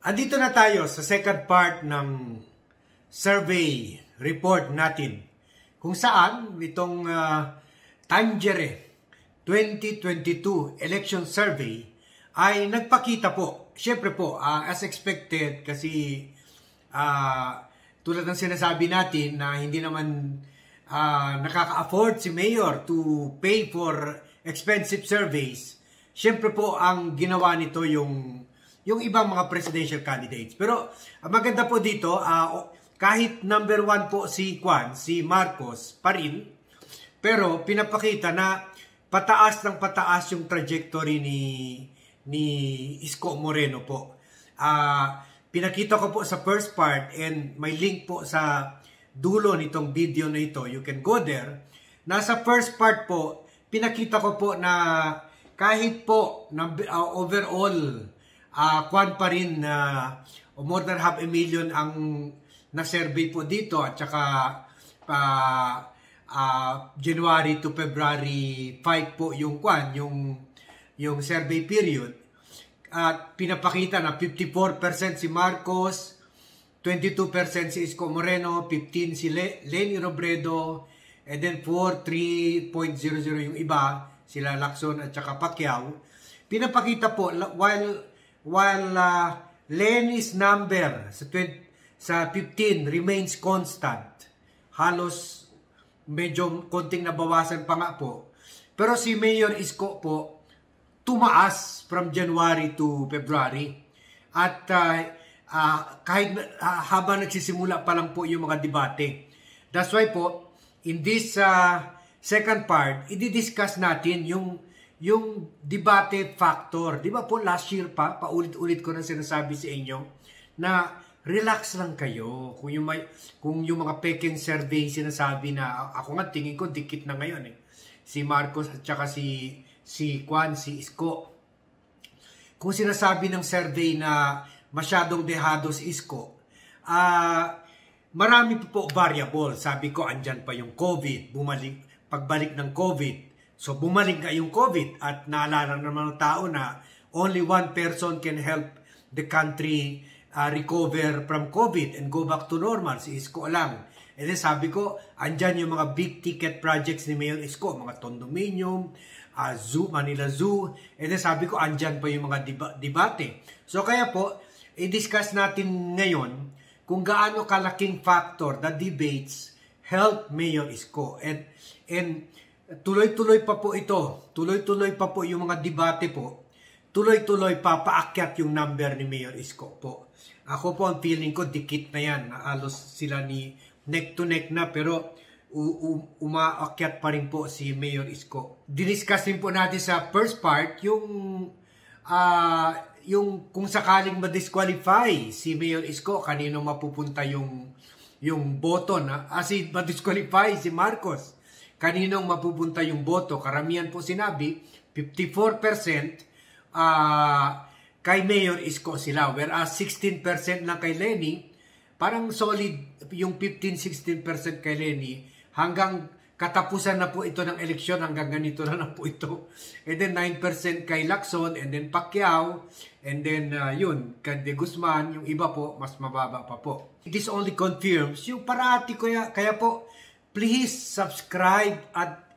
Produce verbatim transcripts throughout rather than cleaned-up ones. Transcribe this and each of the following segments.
Andito na tayo sa second part ng survey report natin kung saan itong uh, Tangere twenty twenty-two election survey ay nagpakita po. Siyempre po, uh, as expected kasi uh, tulad ng sinasabi natin na hindi naman uh, nakaka-afford si Mayor to pay for expensive surveys. Siyempre po ang ginawa nito yung yung ibang mga presidential candidates. Pero ang maganda po dito, uh, kahit number one po si Juan, si Marcos pa rin, pero pinapakita na pataas ng pataas yung trajectory ni ni Isko Moreno po. Uh, pinakita ko po sa first part and may link po sa dulo nitong video na ito. You can go there. Nasa first part po, pinakita ko po na kahit po na, uh, overall Uh, kwan pa rin na uh, more than half a million ang na-survey po dito at saka uh, uh, January to February five po yung kwan, yung, yung survey period. At uh, pinapakita na fifty-four percent si Marcos, twenty-two percent si Isko Moreno, fifteen si Le Leni Robredo, and then four, three point zero zero yung iba, sila Lacson at saka Pacquiao. Pinapakita po, while While uh, Leni's number sa, sa fifteen remains constant, halos medyo konting nabawasan pa nga po. Pero si Mayor Isko po, tumaas from January to February. At uh, uh, kahit uh, habang nagsisimula pa lang po yung mga debate. That's why po, in this uh, second part, i-discuss natin yung yung debate factor. Di ba po last year pa, paulit-ulit ko na sinasabi sa inyo na relax lang kayo. Kung yung, may, kung yung mga peking survey sinasabi na ako nga tingin ko dikit na ngayon eh. Si Marcos at saka si, si Juan, si Isko. Kung sinasabi ng survey na masyadong dehado si Isko, ah uh, marami po po variable. Sabi ko, andyan pa yung COVID, bumalik, pagbalik ng COVID. So, bumalik nga yung COVID at naalala naman ng tao na only one person can help the country uh, recover from COVID and go back to normal. Si Isko lang. And then sabi ko, andyan yung mga big ticket projects ni Mayor Isko, mga condominium, uh, zoo, Manila Zoo. And then sabi ko, andyan pa yung mga deba debate. So, kaya po, i-discuss natin ngayon kung gaano kalaking factor the debates help Mayor Isko. And, and tuloy-tuloy pa po ito. Tuloy-tuloy pa po yung mga debate po. Tuloy-tuloy pa paakyat yung number ni Mayor Isko po. Ako po ang feeling ko dikit na yan. Halos sila ni neck to neck na pero umaakyat pa rin po si Mayor Isko. Diniscuss din po natin sa first part yung uh, yung kung sakaling ma-disqualify si Mayor Isko, kanino mapupunta yung yung boto na as in ma-disqualify si Marcos. Kaninong mapupunta yung boto? Karamihan po sinabi, fifty-four percent uh, kay Mayor Isko sila. Whereas sixteen percent lang kay Leni, parang solid yung fifteen to sixteen percent kay Leni. Hanggang katapusan na po ito ng eleksyon, hanggang ganito na lang po ito. And then nine percent kay Lacson, and then Pacquiao, and then uh, yun, kay De Guzman, yung iba po, mas mababa pa po. This only confirms yung parati kaya, kaya po, please subscribe at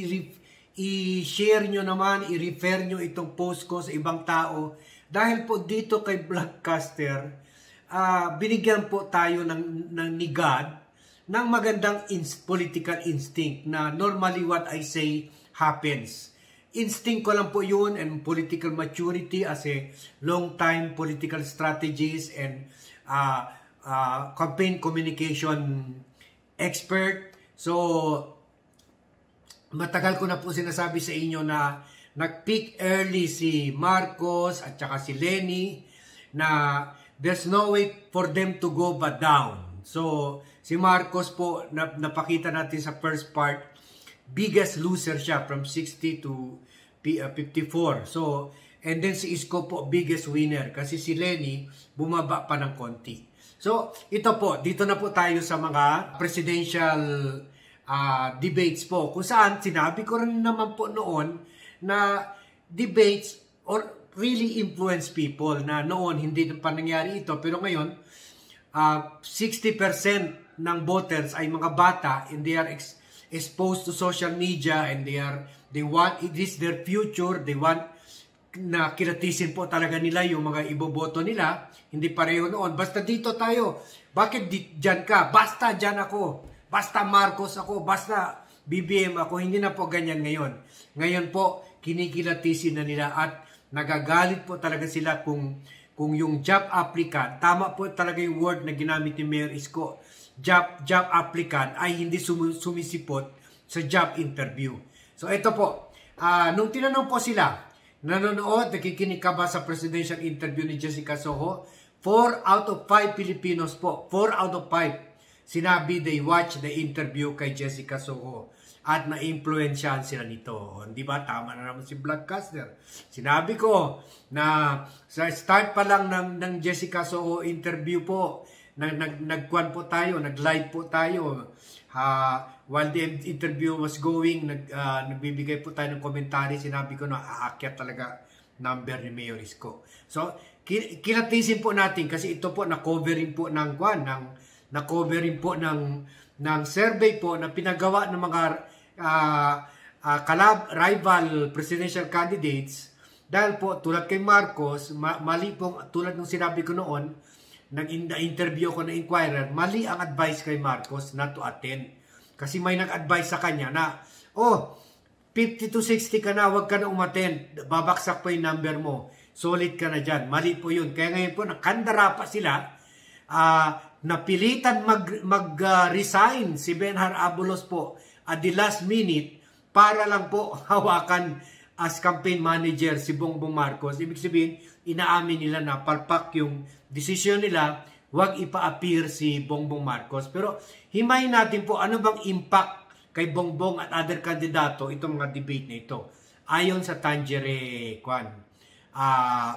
i-share nyo naman, i-refer nyo itong post ko sa ibang tao. Dahil po dito kay Vlogcaster, uh, binigyan po tayo ng, ng ni God ng magandang ins political instinct na normally what I say happens. Instinct ko lang po yun and political maturity as a long-time political strategist and uh, uh, campaign communication expert. So, matagal ko na po sinasabi sa inyo na nag-peak early si Marcos at saka si Leni na there's no way for them to go but down. So, si Marcos po, napakita natin sa first part, biggest loser siya from sixty to fifty-four. So, and then si Isko po, biggest winner kasi si Leni bumaba pa ng konti. So, ito po, dito na po tayo sa mga presidential uh, debates po. Kung saan, sinabi ko rin naman po noon na debates or really influence people na noon hindi pa nangyari ito, pero ngayon uh, sixty percent ng voters ay mga bata and they are ex exposed to social media and they are they want it is their future, they want na kilatisin po talaga nila yung mga iboboto nila, hindi pareho noon. Basta dito tayo, bakit di, dyan ka? Basta dyan ako, basta Marcos ako, basta B B M ako, hindi na po ganyan ngayon. Ngayon po, kinikilatisin na nila at nagagalit po talaga sila kung kung yung job applicant, tama po talaga yung word na ginamit ni Mayor Isko, job, job applicant ay hindi sum, sumisipot sa job interview. So ito po, uh, nung tinanong po sila, nanonood, nakikinig ka ba sa presidential interview ni Jessica Soho? four out of five Filipinos po, four out of five, sinabi they watch the interview kay Jessica Soho at na-influensyahan sila nito. Di ba? Tama na naman si Vlogcaster. Sinabi ko na sa start pa lang ng, ng Jessica Soho interview po, nag, nag, nagkuhan po tayo, nag-live po tayo. Uh, while the interview was going, nag, uh, nagbibigay po tayo ng komentary, sinabi ko na aakyat talaga number ni Mayor Isko. So, kilatisin po natin kasi ito po na-covering po ng kwan, ng na-covering po ng ng survey po na pinagawa ng mga uh, uh, kalab, rival presidential candidates dahil po tulad kay Marcos, ma mali po tulad ng sinabi ko noon, nag-interview ko na inquirer, mali ang advice kay Marcos not to attend. Kasi may nag-advise sa kanya na, oh, fifty to sixty ka na, wag ka na umattend, babaksak pa yung number mo, solid ka na dyan. Mali po yun. Kaya ngayon po, nakandara pa sila, uh, napilitan mag-resign mag, uh, si Benhar Abulos po at the last minute para lang po hawakan as campaign manager si Bongbong Marcos. Ibig sabihin, inaamin nila na palpak yung desisyon nila, wag ipa-appear si Bongbong Marcos. Pero himayin natin po ano bang impact kay Bongbong at other kandidato itong mga debate na ito. Ayon sa Tangere Kwan. Uh,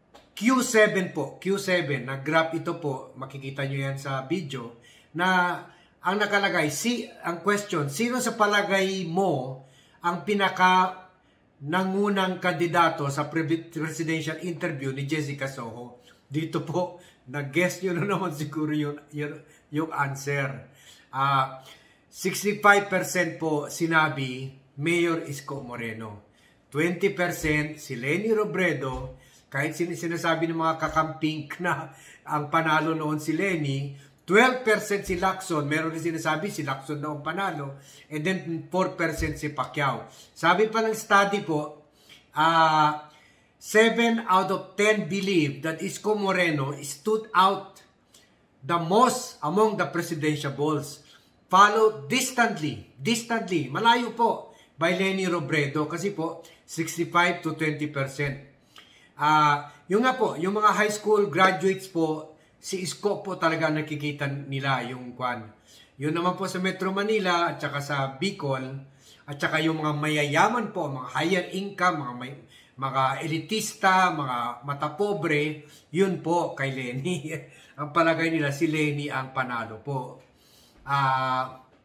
Q seven po, Q seven, nag-graph ito po, makikita nyo yan sa video, na ang nakalagay, si, ang question, sino sa palagay mo ang pinaka nangunang kandidato sa presidential interview ni Jessica Soho? Dito po, nag-guess nyo na naman siguro yung, yung, yung answer. Uh, sixty-five percent po sinabi Mayor Isko Moreno. twenty percent si Leni Robredo, kahit sin sinasabi ng mga kakamping na ang panalo noon si Leni. Twelve percent si Lacson, meron din sinasabi si Lacson na ang panalo, and then four percent si Pacquiao. Sabi pa ng study po, uh, seven out of ten believe that Isko Moreno stood out the most among the presidentiables, followed distantly, distantly, malayo po, by Leni Robredo, kasi po, sixty-five to twenty percent. Uh, yung nga po, yung mga high school graduates po, si Isko po talaga nakikita nila yung kwan. Yun naman po sa Metro Manila at saka sa Bicol, at saka yung mga mayayaman po, mga higher income, mga may, mga elitista, mga matapobre, yun po kay Leni. Ang palagay nila si Leni ang panalo po. Uh,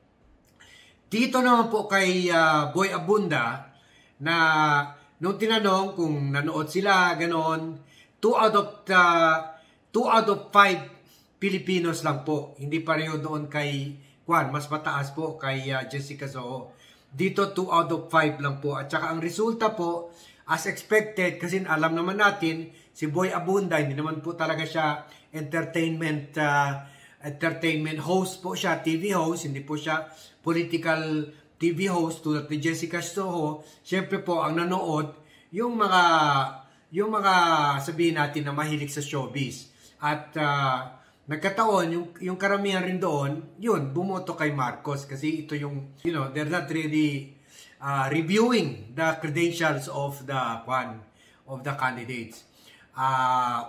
dito naman po kay uh, Boy Abunda na nung tinanong kung nanood sila, ganon, two out of uh, two out of five Filipinos lang po. Hindi pareho doon kay Juan, mas mataas po kay uh, Jessica Soho. Dito two out of five lang po. At saka ang resulta po, as expected, kasi alam naman natin, si Boy Abunda, hindi naman po talaga siya entertainment uh, entertainment host po siya, T V host, hindi po siya political T V host tulad ni Jessica Soho. Siyempre po, ang nanood, yung mga, yung mga sabihin natin na mahilig sa showbiz. At uh, nagkataon, yung, yung karamihan rin doon, yun, bumoto kay Marcos. Kasi ito yung, you know, they're not really uh, reviewing the credentials of the one of the candidates. Uh,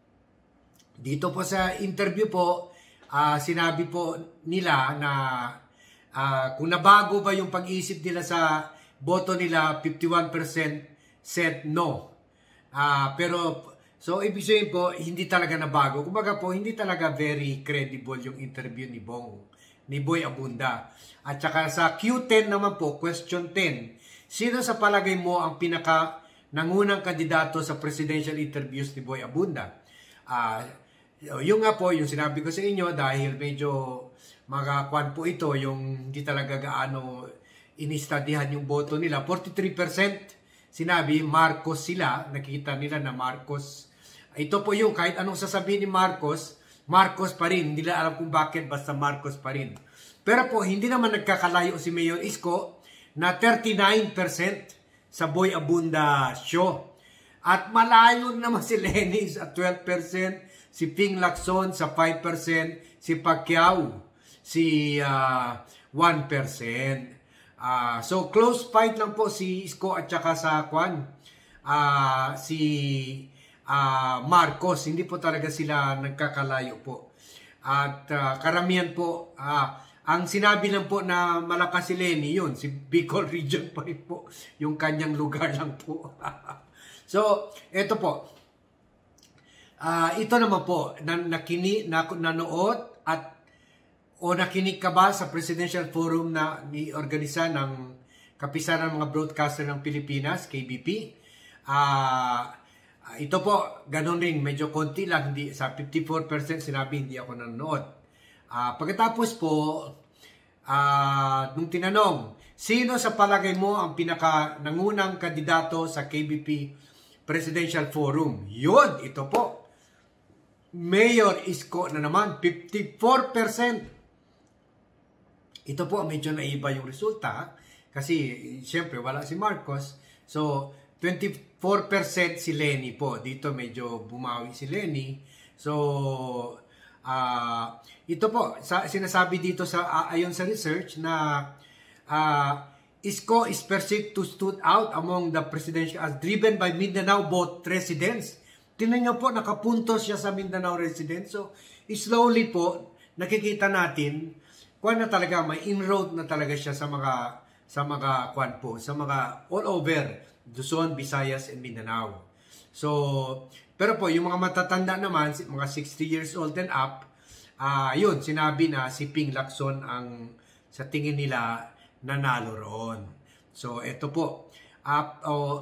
dito po sa interview po, uh, sinabi po nila na Uh, kung nabago ba yung pag-iisip nila sa boto nila, fifty-one percent said no. Uh, pero, so ibig sabihin po, hindi talaga nabago. Kumbaga po, hindi talaga very credible yung interview ni Bong, ni Boy Abunda. At saka sa Q ten naman po, question ten. Sino sa palagay mo ang pinaka nangunang kandidato sa presidential interviews ni Boy Abunda. Uh, yung nga po, yung sinabi ko sa inyo, dahil medyo magkakwan po ito, yung hindi talaga gaano inistadihan yung boto nila. forty-three percent sinabi Marcos sila, nakikita nila na Marcos. Ito po yung kahit anong sasabihin ni Marcos, Marcos pa rin. Hindi nila alam kung bakit, basta Marcos pa rin. Pero po, hindi naman nagkakalayo si Mayor Isko na thirty-nine percent sa Boy Abunda show. At malayo naman si Lenny sa twelve percent, si Ping Lacson sa five percent, si Pacquiao si uh, one percent. Uh, so close fight lang po si Isko at saka sa Kwan, uh, si uh, Marcos. Hindi po talaga sila nagkakalayo po. At uh, karamihan po, uh, ang sinabi lang po na malakas si Lenny, yun, si Bicol Region pa rin po, yung kanyang lugar lang po. So, eto po. Uh, ito naman po, na, nakini, na, nanood at o nakinig ka ba sa Presidential Forum na ni-organisa ng Kapisanan ng mga Broadcaster ng Pilipinas, K B P? Uh, ito po, ganun rin, medyo konti lang, hindi, sa fifty-four percent sinabi hindi ako nanonood. Uh, pagkatapos po, uh, nung tinanong, sino sa palagay mo ang pinaka nangunang kandidato sa K B P Presidential Forum? Yun, ito po. Mayor Isko na naman, fifty-four percent. Ito po, medyo naiba yung resulta kasi siyempre wala si Marcos. So, twenty-four percent si Lenny po. Dito medyo bumawi si Lenny. So, uh, ito po, sa, sinasabi dito sa uh, ayon sa research na uh, Isko is perceived to stood out among the presidential as driven by Mindanao both residents. Tingnan nyo po, nakapuntos siya sa Mindanao residents. So, slowly po, nakikita natin kwan na talaga, may inroad na talaga siya sa mga sa mga kwan po, sa mga all over Luzon, Visayas, and Mindanao. So, pero po, yung mga matatanda naman, mga sixty years old and up, uh, yun, sinabi na si Ping Lacson ang sa tingin nila nanalo roon. So, eto po. Uh, oh,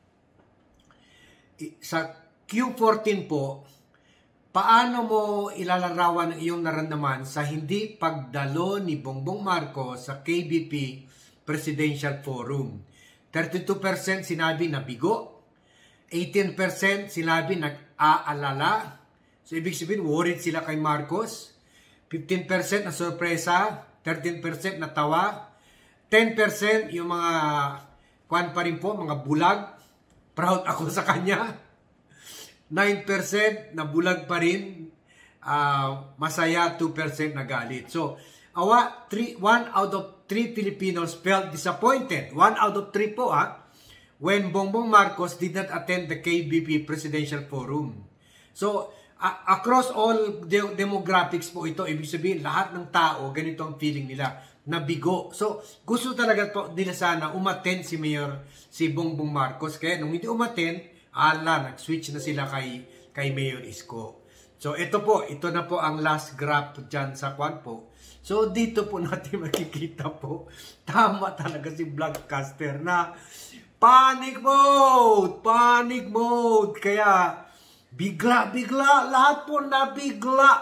sa Q fourteen po, paano mo ilalarawan ang iyong naramdaman sa hindi pagdalo ni Bongbong Marcos sa K B P Presidential Forum? thirty-two percent sinabi na bigo, eighteen percent sinabi nag-aalala. So, ibig sabihin, worried sila kay Marcos. fifteen percent na sorpresa, thirteen percent na tawa, ten percent yung mga kwan pa rin po, mga bulag. Proud ako sa kanya. nine percent na bulag pa rin, uh, masaya, two percent na galit. So, awa, three, one out of three Filipinos felt disappointed. One out of three po, ah, when Bongbong Marcos did not attend the K B P Presidential Forum. So, uh, across all de demographics po ito, ibig sabihin, lahat ng tao, ganito ang feeling nila, nabigo. So, gusto talaga po nila sana umattend si Mayor, si Bongbong Marcos. Kaya nung hindi umattend, ala, nag-switch na sila kay, kay Mayor Isko. So, ito po, ito na po ang last graph dyan sa kwan po. So, dito po natin makikita po, tama talaga si Vlogcaster na panic mode! Panic mode! Kaya, bigla-bigla, lahat po nabigla.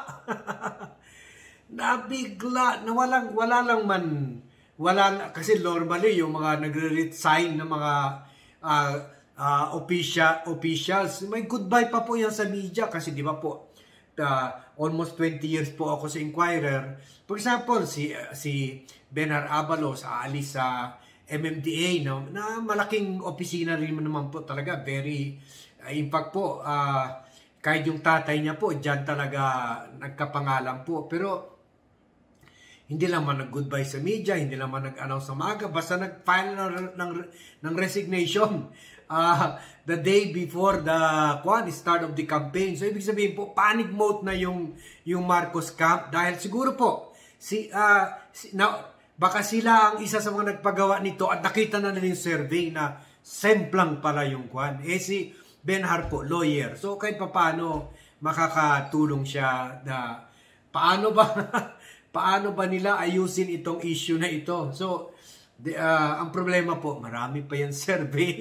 Nabigla, na walang, wala lang man, wala, kasi normally yung mga nagre-resign ng mga, uh, Uh, official, officials, may goodbye pa po yan sa media kasi di ba po, uh, almost twenty years po ako sa Inquirer. For example, si, uh, si Benar Abalos aalis sa M M D A, no? Na malaking opisina rin naman po talaga, very, uh, in fact po, uh, kahit yung tatay niya po, dyan talaga nagkapangalan po. Pero, hindi lang man nag-goodbye sa media, hindi lang man nag-announce sa maaga, basta nag-file ng, ng, ng resignation. Uh, the day before the kwan, start of the campaign. So, ibig sabihin po, panic mode na yung, yung Marcos camp. Dahil siguro po, si, uh, si, na, baka sila ang isa sa mga nagpagawa nito at nakita na nila yung survey na semplang pala yung kwan. Eh si Benhar po, lawyer. So, kahit pa paano makakatulong siya na paano ba, paano ba nila ayusin itong issue na ito. So, the, uh, ang problema po, marami pa yung survey.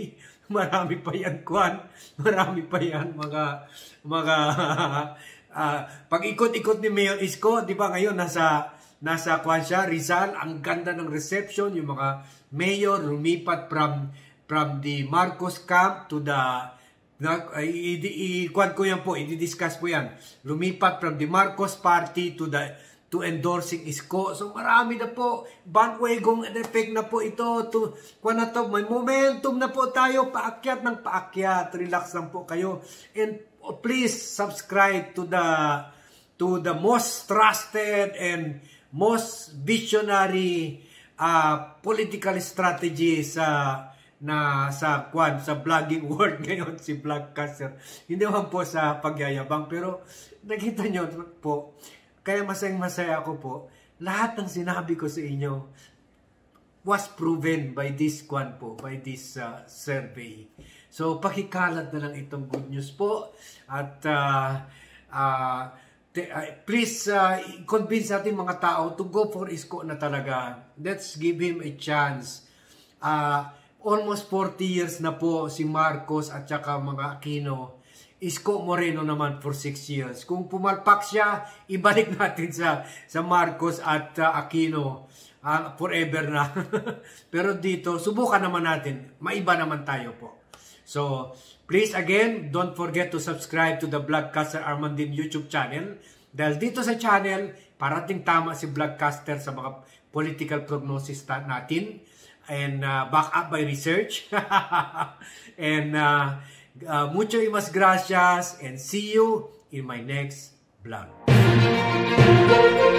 marami pa yan, Kwan. Marami pa yan, mga, mga, uh, pag-ikot-ikot ni Mayor Isko, di ba ngayon, nasa, nasa Kwan siya, Rizal, ang ganda ng reception, yung mga mayor lumipat from, from the Marcos camp to the, na, i-kwan ko yan po, i-discuss po yan, lumipat from the Marcos party to the, to endorsing Isko. So marami na po, bandwagon effect na po ito. To, kung na to, may momentum na po tayo, paakyat ng paakyat. Relax lang po kayo. And please subscribe to the to the most trusted and most visionary uh, political strategy sa na sa kwan sa vlogging world ngayon, si Vlogcaster. Hindi naman po sa pagyayabang, pero nakita nyo po, kaya masayang-masaya ako po, lahat ng sinabi ko sa inyo was proven by this kwan po, by this uh, survey. So, pakikalat na lang itong good news po. At uh, uh, te, uh, please uh, convince natin mga tao to go for Isko na talaga. Let's give him a chance. Uh, almost forty years na po si Marcos at saka mga Aquino. Isko Moreno naman for six years. Kung pumalpak siya, ibalik natin sa sa Marcos at uh, Aquino uh, forever na. Pero dito, subukan naman natin. Maiba naman tayo po. So, please again, don't forget to subscribe to the Vlogcaster Armandin YouTube channel. Dahil dito sa channel, parating tama si Vlogcaster sa mga political prognosis natin. And uh, back up by research. And uh, Uh, mucho y mas gracias and see you in my next vlog.